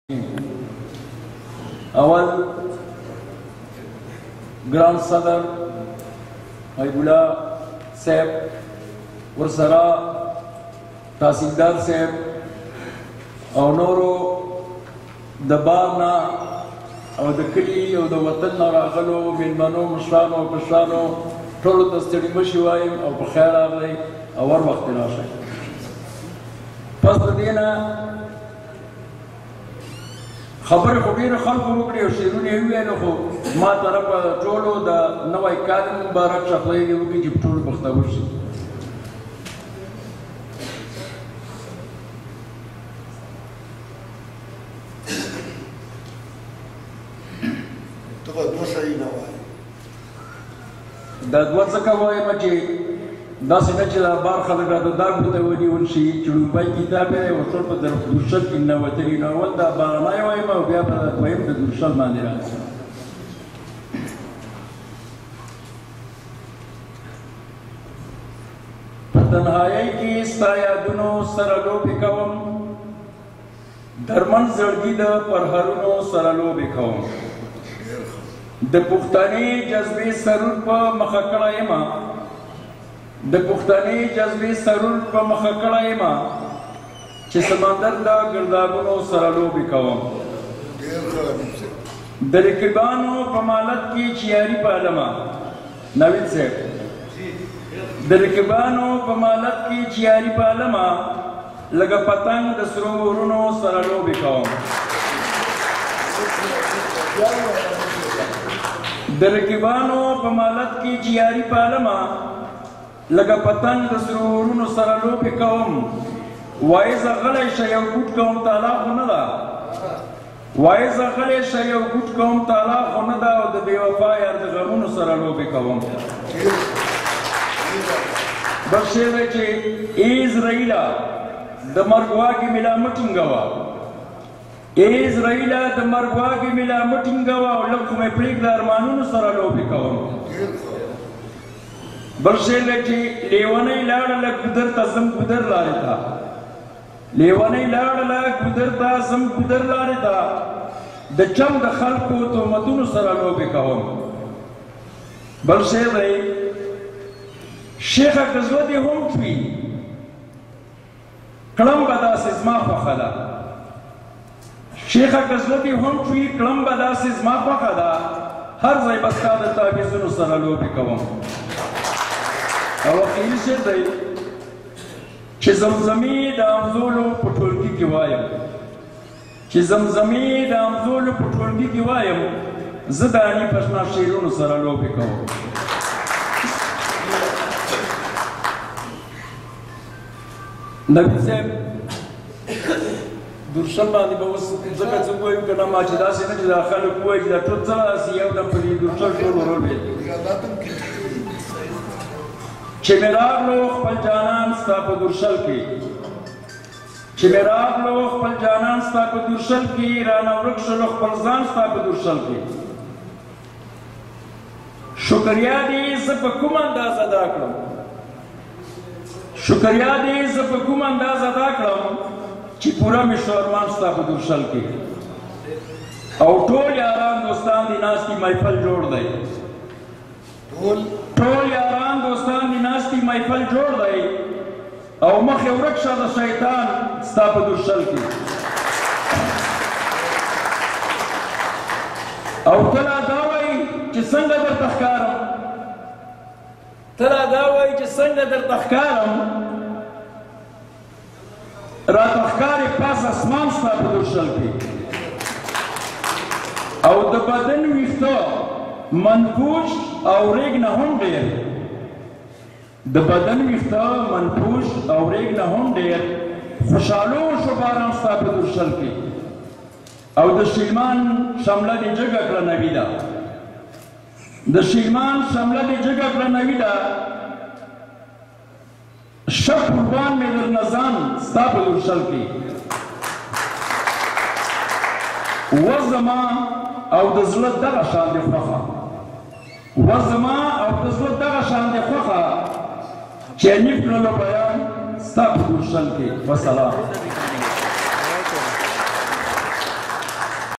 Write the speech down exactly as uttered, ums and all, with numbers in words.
اول گران صدر حبیب الله صاحب ورسره تحصیلدار صاحب او نورو د بار نه او د کلي او د وطن نه راغلو مېلمنو مشرانو او کشرانو ټولو ته ستړي مه شئ وایم او په خیر راغلئ او ور وخت راشئ. پس د دې نه خبرې خو ډېرو خلکو وکړې او شعرونه یې وویلو خو ما طرفه ټولو د نوی کال مبارک شه خدای دې وکړي چې په ټولو بختور شي. ته به دوه صحیح نه وایې. دا دوه ځکه وایم چې داسې نه چې دا بار خلک راته دا ګوته ونیول شي چې لومړی کتاب یې ورسره په درشل کې ننوتلي نو اول دا بارانی وایم او بیا به دویم د درشل باندې راځي. په تنهایۍ کې ستا یادونو سره لوبې کوم درمن زړګي د پرهرونو سره لوبې کوم د پښتني جذبې سرور په مخه کړی یم د پښتني جذبې سرور په مخه کړی یم چې سمندر د ګردابونو سره لوبې کوم د رقیبانو په مالت کې چې یاري پالمه نوید صاحب د رقیبانو په مالت کې چې یاري پالمه لکه پتنګ د سرو غرونو سره لوبې کوم د رقیبانو په مالت کې چې یاري پالمه لکه پتنګ د سرو غرونو سره لوبې کوم وایي زه غلی شه یو ګوټ کوم تالا خو نه ده وایي زه غلی شه یو ګوټ کوم تالا خو نه ده او د بې وفا یار د غمونو سره لوبې کوم بل شعر دی چې ای اسرائیله د مرګ واګې مې لا مه ټینګوه ای اسرائیله د مرګ واګې مې لا مه ټینګوه او لږ خو مې پرېږده ارمانونو سره لوبې کوم بل شعر دی چې لیونۍ لاړله ګودر ته ځم ګودر لارې ته لیونۍ لاړله ګودر ته ځم ګودر لارې ته د چم د خلکو تهمتونو سره لوبې کوم بل شعر دی شیخه که زړه دې هم شوي کړم به داسې زما خوښه ده شیخه که زړه دې هم شوي کړم به داسې زما خوښه ده هر ځای به ستا د تعویضونو سره لوبې کوم او اخري شعر دی چې زمزمې د امزولو په ټولګي کې وایم چې زمزمې د امزولو په ټولګي کې وایم زه د اني پشنا شعرونو سره لوبې کوم نبی صاحب درشل باندې به اوس ځکه څه ووایم که نه ما چې داسې نه چې دا خلک ووایي چې دا ټول څه داسې یو دم په دې درشل ټول ورولوېد چې مې راغلو خپل جانان ستا په درشل کې چې مې راغلو خپل جانان ستا په درشل کې رانه ورک شلو خپل ځان ستا په درشل کې شکریا دې زه په کوم انداز ادا کړم شکریا دې زه په کوم انداز ادا کړم چې پوره مې شو ارمان ستا په درشل کې او ټول یاران دوستان دې ناستي محفل جوړ دی ټول یاران دوستان دې ناستي محفل جوړ دی او مخې ورک شه د شیطان ستا په درشل کې او ته لا دا وایي چې څنګه درته ښکارم ته لا دا وایي چې څنګه درته ښکارم راته ښکارې پاس اسمان ستا په درشل کې او د بدن ویښته منفوش او ریګ نه هم ډېر د بدن ویښته منفوش او ریګ نه هم ډېر خوشحالو شو باران ستا په درشل کې او د شیلمان شمله دې جګه کړه نویده د شیلمان شمله دې جګه کړه نویده شه قربان مې در نظام ستا په درشل کې و زما او د زړه دغه شان دې خوښه و زما او د زړه دغه شان دې خوښه چې نیف کړلو بیان ستا په درشل کې وسلام